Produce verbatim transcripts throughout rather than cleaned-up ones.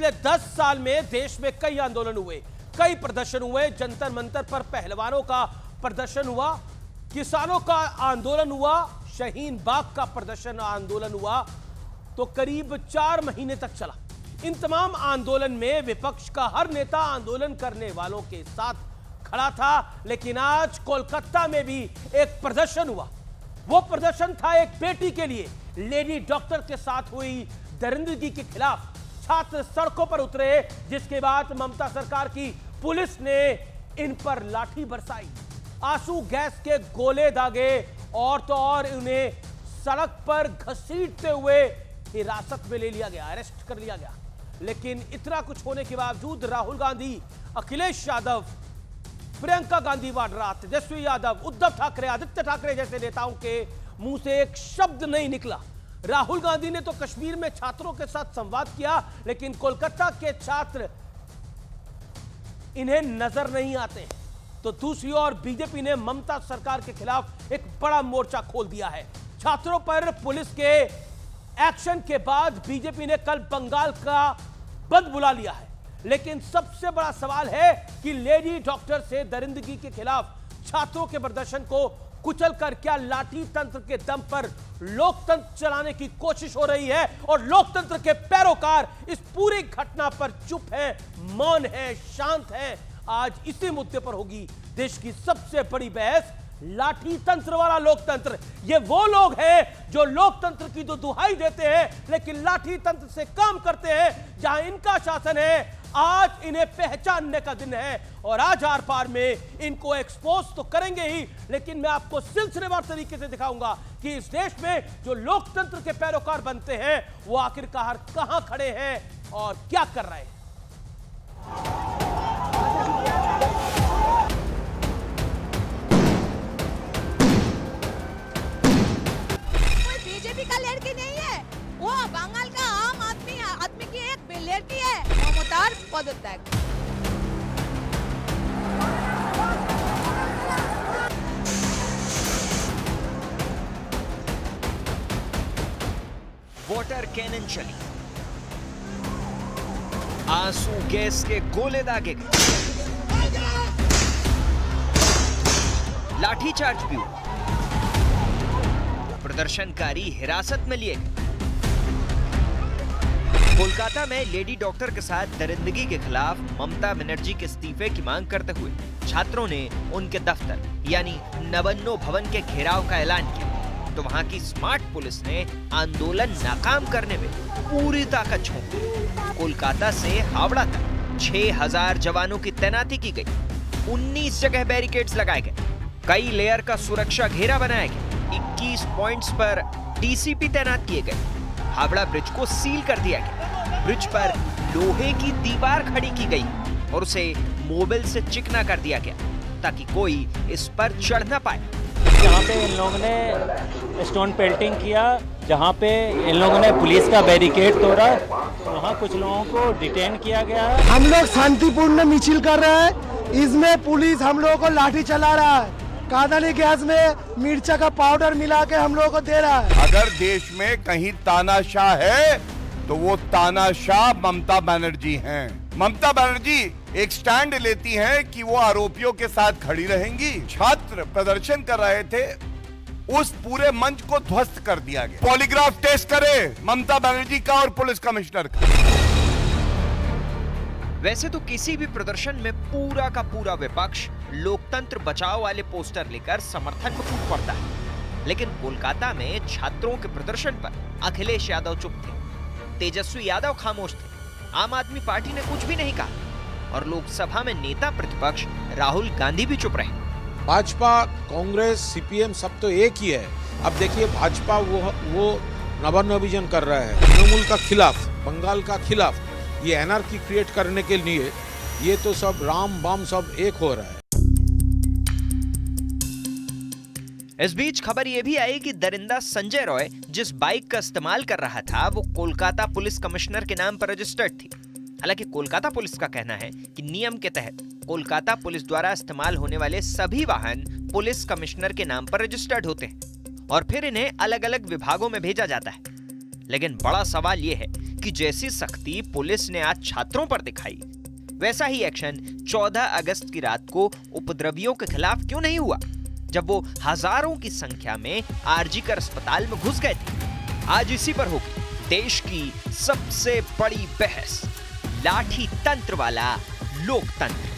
पिछले दस साल में देश में कई आंदोलन हुए, कई प्रदर्शन हुए। जंतर मंतर पर पहलवानों का प्रदर्शन हुआ, किसानों का आंदोलन हुआ, शाहीन बाग का प्रदर्शन आंदोलन हुआ, तो करीब चार महीने तक चला। इन तमाम आंदोलन में विपक्ष का हर नेता आंदोलन करने वालों के साथ खड़ा था। लेकिन आज कोलकाता में भी एक प्रदर्शन हुआ। वो प्रदर्शन था एक बेटी के लिए। लेडी डॉक्टर के साथ हुई दरिंदगी के खिलाफ छात्र सड़कों पर उतरे, जिसके बाद ममता सरकार की पुलिस ने इन पर लाठी बरसाई, आंसू गैस के गोले दागे और तो और उन्हें सड़क पर घसीटते हुए हिरासत में ले लिया गया, अरेस्ट कर लिया गया। लेकिन इतना कुछ होने के बावजूद राहुल गांधी, अखिलेश यादव, प्रियंका गांधी वाड्रा, तेजस्वी यादव, उद्धव ठाकरे, आदित्य ठाकरे जैसे नेताओं के मुंह से एक शब्द नहीं निकला। राहुल गांधी ने तो कश्मीर में छात्रों के साथ संवाद किया, लेकिन कोलकाता के छात्र इन्हें नजर नहीं आते। तो दूसरी ओर बीजेपी ने ममता सरकार के खिलाफ एक बड़ा मोर्चा खोल दिया है। छात्रों पर पुलिस के एक्शन के बाद बीजेपी ने कल बंगाल का बंद बुला लिया है। लेकिन सबसे बड़ा सवाल है कि लेडी डॉक्टर से दरिंदगी के खिलाफ छात्रों के प्रदर्शन को कुचलकर क्या लाठी तंत्र के दम पर लोकतंत्र चलाने की कोशिश हो रही है, और लोकतंत्र के पैरोकार इस पूरी घटना पर चुप है, मौन है, शांत है। आज इसी मुद्दे पर होगी देश की सबसे बड़ी बहस। लाठी तंत्र वाला लोकतंत्र, ये वो लोग हैं जो लोकतंत्र की तो दुहाई देते हैं लेकिन लाठी तंत्र से काम करते हैं। जहां इनका शासन है, आज इन्हें पहचानने का दिन है और आज आर पार में इनको एक्सपोज तो करेंगे ही, लेकिन मैं आपको सिलसिलेवार तरीके से दिखाऊंगा कि इस देश में जो लोकतंत्र के पैरोकार बनते हैं वो आखिरकार कहां खड़े हैं और क्या कर रहे हैं। बीजेपी का लड़की नहीं है, वो बंगाल का आम आदमी आदमी की एक लड़की है, ममतार पदत्याग। वाटर कैनन चली, आंसू गैस के गोले दागे गए, लाठीचार्ज भी हुआ, प्रदर्शनकारी हिरासत में लिए गए। कोलकाता में लेडी डॉक्टर के साथ दरिंदगी के खिलाफ ममता बनर्जी के इस्तीफे की मांग करते हुए छात्रों ने उनके दफ्तर यानी नवन्नो भवन के घेराव का ऐलान किया, तो वहां की स्मार्ट पुलिस ने आंदोलन नाकाम करने में पूरी ताकत झोंक दी। कोलकाता से हावड़ा तक छह हजार जवानों की तैनाती की गई, उन्नीस जगह बैरिकेड्स लगाए गए, कई लेयर का सुरक्षा घेरा बनाया गया, इक्कीस पॉइंट्स पर डीसीपी तैनात किए गए, हावड़ा ब्रिज को सील कर दिया गया, ब्रिज पर लोहे की दीवार खड़ी की गई और उसे मोबिल से चिकना कर दिया गया ताकि कोई इस पर चढ़ न पाए। यहाँ पे इन लोगों ने स्टोन पेल्टिंग किया, जहाँ पे इन लोगों ने पुलिस का बैरिकेड तोड़ा, वहाँ कुछ लोगों को डिटेन किया गया है। हम लोग शांतिपूर्ण मिছিল कर रहे हैं, इसमें पुलिस हम लोगों को लाठी चला रहा है, कादली गैस में मिर्चा का पाउडर मिला के हम लोगों को दे रहा है। अगर देश में कहीं तानाशाह है तो वो तानाशाह ममता बनर्जी हैं। ममता बनर्जी एक स्टैंड लेती हैं कि वो आरोपियों के साथ खड़ी रहेंगी। छात्र प्रदर्शन कर रहे थे, उस पूरे मंच को ध्वस्त कर दिया गया। पॉलीग्राफ टेस्ट करे ममता बनर्जी का और पुलिस कमिश्नर का। वैसे तो किसी भी प्रदर्शन में पूरा का पूरा विपक्ष लोकतंत्र बचाओ वाले पोस्टर लेकर समर्थन में कूद पड़ता है, लेकिन कोलकाता में छात्रों के प्रदर्शन पर अखिलेश यादव चुप थे, तेजस्वी यादव खामोश थे, आम आदमी पार्टी ने कुछ भी नहीं कहा और लोकसभा में नेता प्रतिपक्ष राहुल गांधी भी चुप रहे। भाजपा, कांग्रेस, सीपीएम सब तो एक ही है। अब देखिए भाजपा वो वो नवन्नो विजन कर रहा है तृणमूल का खिलाफ, बंगाल का खिलाफ, ये एनआरकी क्रिएट करने के लिए ये तो सब राम बाम सब एक हो रहा है। इस बीच खबर यह भी आई कि दरिंदा संजय रॉय जिस बाइक का इस्तेमाल कर रहा था वो कोलकाता पुलिस कमिश्नर के नाम पर रजिस्टर्ड थी। हालांकि कोलकाता पुलिस का कहना है कि नियम के तहत कोलकाता पुलिस द्वारा इस्तेमाल होने वाले सभी वाहन पुलिस कमिश्नर के नाम पर रजिस्टर्ड होते हैं और फिर इन्हें अलग अलग विभागों में भेजा जाता है। लेकिन बड़ा सवाल यह है कि जैसी सख्ती पुलिस ने आज छात्रों पर दिखाई, वैसा ही एक्शन चौदह अगस्त की रात को उपद्रवियों के खिलाफ क्यों नहीं हुआ, जब वो हजारों की संख्या में आरजीकर अस्पताल में घुस गए थे। आज इसी पर होगी देश की सबसे बड़ी बहस, लाठी तंत्र वाला लोकतंत्र।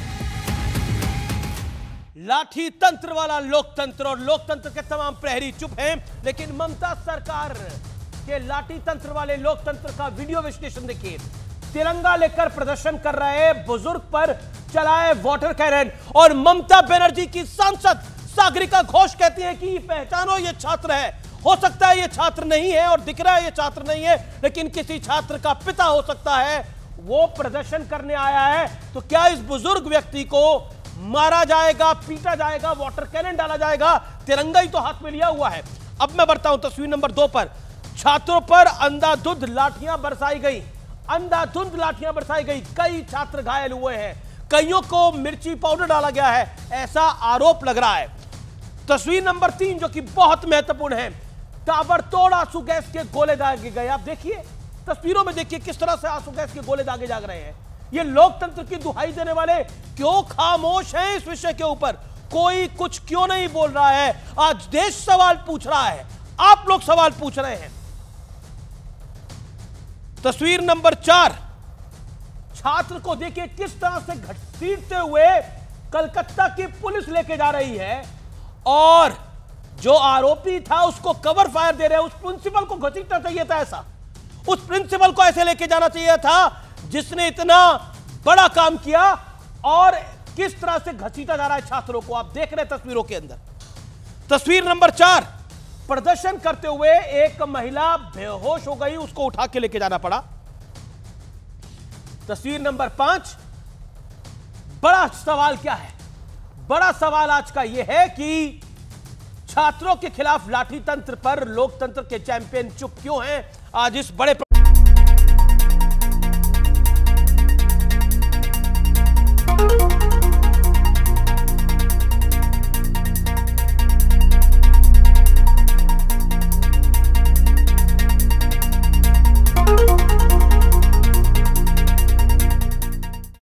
लाठी तंत्र वाला लोकतंत्र और लोकतंत्र के तमाम प्रहरी चुप हैं, लेकिन ममता सरकार के लाठी तंत्र वाले लोकतंत्र का वीडियो विश्लेषण देखिए। तिरंगा लेकर प्रदर्शन कर रहे बुजुर्ग पर चलाए वाटर कैनन और ममता बनर्जी की सांसद सागरिका घोष कहती है कि पहचानो ये छात्र है। हो सकता है ये छात्र नहीं है और दिख रहा है ये छात्र नहीं है, लेकिन किसी छात्र का पिता हो सकता है, वो प्रदर्शन करने आया है। तो क्या इस बुजुर्ग व्यक्ति को मारा जाएगा, पीटा जाएगा, वाटर कैनन डाला जाएगा? तिरंगा ही तो हाथ में लिया हुआ है। अब मैं बढ़ता हूं तस्वीर नंबर दो पर। छात्रों पर अंधाधुंध लाठियां बरसाई गई, अंधाधुंध लाठियां बरसाई गई। कई छात्र घायल हुए हैं, कईयों को मिर्ची पाउडर डाला गया है, ऐसा आरोप लग रहा है। तस्वीर नंबर तीन जो कि बहुत महत्वपूर्ण है, ताबड़तोड़ आंसू गैस के गोले दागे गए। आप देखिए तस्वीरों में, देखिए किस तरह से आंसू गैस के गोले दागे जाग रहे हैं। ये लोकतंत्र की दुहाई देने वाले क्यों खामोश हैं इस विषय के ऊपर? कोई कुछ क्यों नहीं बोल रहा है? आज देश सवाल पूछ रहा है, आप लोग सवाल पूछ रहे हैं। तस्वीर नंबर चार, छात्र को देखिए किस तरह से घसीटते हुए कलकत्ता की पुलिस लेके जा रही है और जो आरोपी था उसको कवर फायर दे रहे हैं। उस प्रिंसिपल को घसीटना चाहिए था, ऐसा उस प्रिंसिपल को ऐसे लेके जाना चाहिए था जिसने इतना बड़ा काम किया, और किस तरह से घसीटा जा रहा है छात्रों को आप देख रहे हैं तस्वीरों के अंदर। तस्वीर नंबर चार, प्रदर्शन करते हुए एक महिला बेहोश हो गई, उसको उठा के लेके जाना पड़ा। तस्वीर नंबर पांच, बड़ा सवाल क्या है? बड़ा सवाल आज का यह है कि छात्रों के खिलाफ लाठी तंत्र पर लोकतंत्र के चैंपियन चुप क्यों हैं? आज इस बड़े